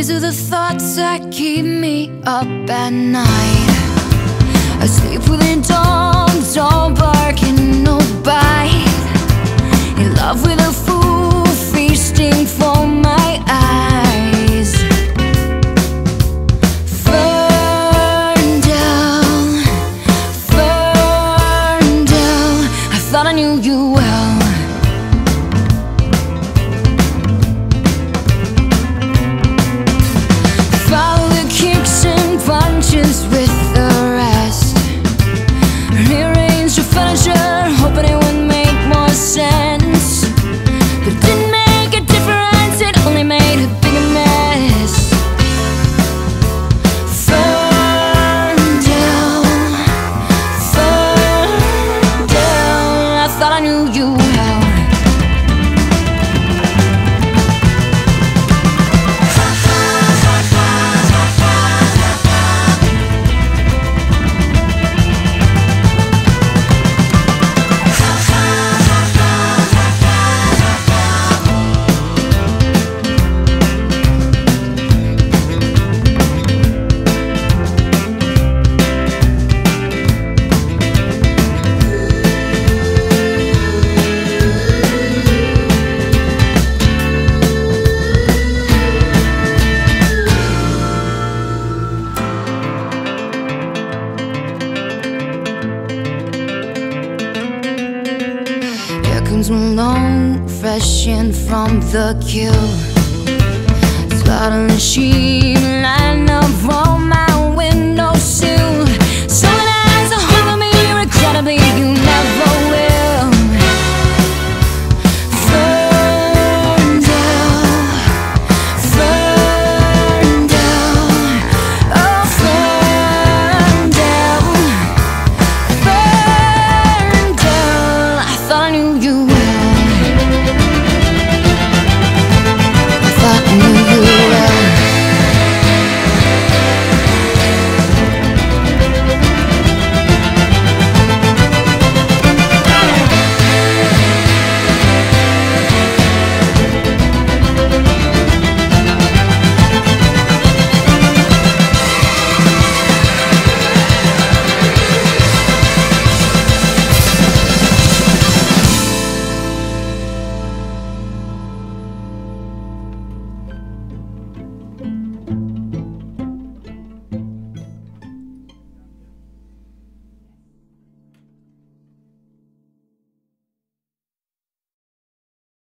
These are the thoughts that keep me up at night. I sleep within dogs, all bark and no bite. In love with a fool, feasting for my eyes. Burn down, I thought I knew you well. Follow the kicks and punches with the rest. Rearrange your furniture, hoping it would make more sense. But it didn't make a difference, it only made a bigger mess. Burn down, I thought I knew you well. Comes Malone, fresh in from the kill. Slaughter machine, line up from